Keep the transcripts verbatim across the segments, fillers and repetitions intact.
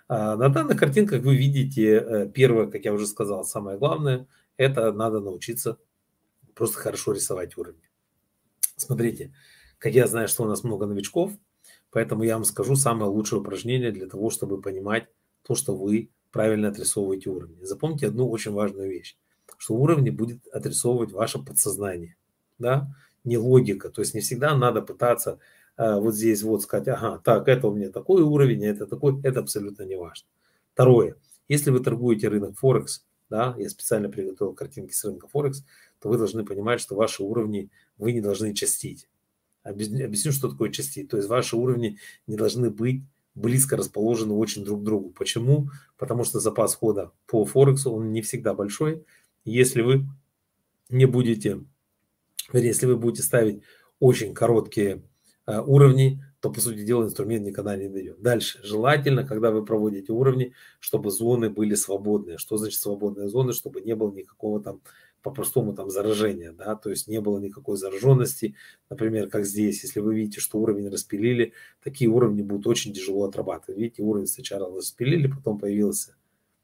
А, на данных картинках вы видите, э, первое, как я уже сказал, самое главное, это надо научиться просто хорошо рисовать уровни. Смотрите, как я знаю, что у нас много новичков, поэтому я вам скажу самое лучшее упражнение для того, чтобы понимать то, что вы правильно отрисовываете уровни. Запомните одну очень важную вещь, что уровни будет отрисовывать ваше подсознание, да, не логика. То есть не всегда надо пытаться э, вот здесь вот сказать, ага, так, это у меня такой уровень, а это такой, это абсолютно не важно. Второе, если вы торгуете рынок Форекс, да, я специально приготовил картинки с рынка Форекс, то вы должны понимать, что ваши уровни вы не должны частить. Объясню, объясню, что такое частить. То есть ваши уровни не должны быть близко расположены очень друг к другу. Почему? Потому что запас хода по Форексу, он не всегда большой. Если вы не будете, вернее, если вы будете ставить очень короткие э, уровни, то, по сути дела, инструмент никогда не дойдет. Дальше. Желательно, когда вы проводите уровни, чтобы зоны были свободные. Что значит свободные зоны? Чтобы не было никакого там, по-простому, там заражения, да, то есть не было никакой зараженности. Например, как здесь, если вы видите, что уровень распилили, такие уровни будут очень тяжело отрабатывать. Видите, уровень сначала распилили, потом появился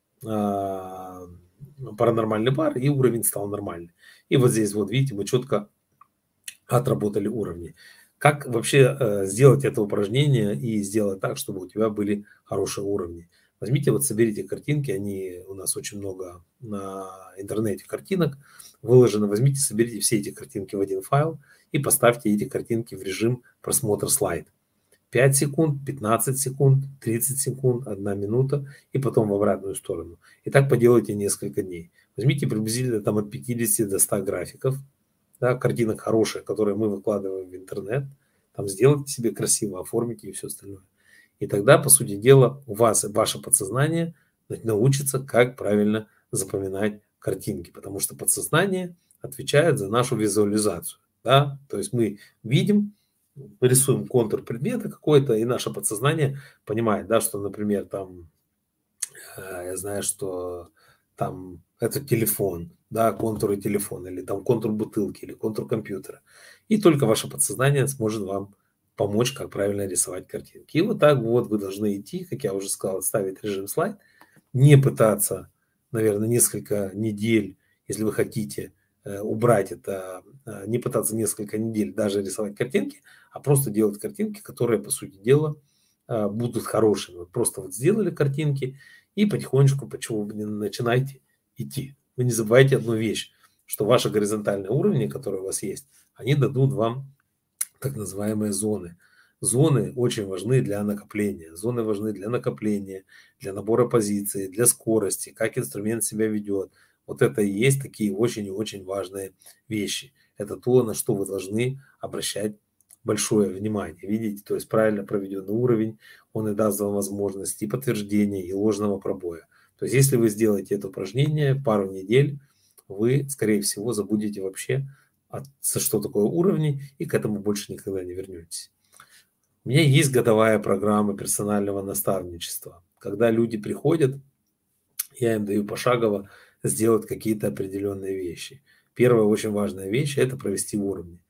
а, паранормальный бар, и уровень стал нормальный. И вот здесь вот, видите, мы четко отработали уровни. Как вообще э, сделать это упражнение и сделать так, чтобы у тебя были хорошие уровни? Возьмите, вот соберите картинки, они у нас очень много на интернете картинок выложено. Возьмите, соберите все эти картинки в один файл и поставьте эти картинки в режим просмотра слайд. пять секунд, пятнадцать секунд, тридцать секунд, одна минута и потом в обратную сторону. И так поделайте несколько дней. Возьмите приблизительно там от пятидесяти до ста графиков, да, картинок хороших, которые мы выкладываем в интернет, там сделайте себе красиво, оформите и все остальное. И тогда, по сути дела, у вас ваше подсознание научится, как правильно запоминать картинки, потому что подсознание отвечает за нашу визуализацию. Да? То есть мы видим, рисуем контур предмета какой-то, и наше подсознание понимает, да, что, например, там э, я знаю, что там это телефон, да, контуры телефона, или там контур бутылки, или контур компьютера. И только ваше подсознание сможет вам помочь, как правильно рисовать картинки. И вот так вот вы должны идти, как я уже сказал, ставить режим слайд, не пытаться, наверное, несколько недель, если вы хотите э, убрать это, э, не пытаться несколько недель даже рисовать картинки, а просто делать картинки, которые, по сути дела, э, будут хорошими. Вот просто вот сделали картинки, и потихонечку, почему вы не начинаете идти. Вы не забывайте одну вещь, что ваши горизонтальные уровни, которые у вас есть, они дадут вам так называемые зоны. Зоны очень важны для накопления. Зоны важны для накопления, для набора позиций, для скорости, как инструмент себя ведет. Вот это и есть такие очень и очень важные вещи. Это то, на что вы должны обращать большое внимание. Видите, то есть правильно проведенный уровень, он и даст вам возможность и подтверждения, и ложного пробоя. То есть если вы сделаете это упражнение пару недель, вы, скорее всего, забудете вообще, от, что такое уровни, и к этому больше никогда не вернетесь. У меня есть годовая программа персонального наставничества. Когда люди приходят, я им даю пошагово сделать какие-то определенные вещи. Первая очень важная вещь – это провести уровни.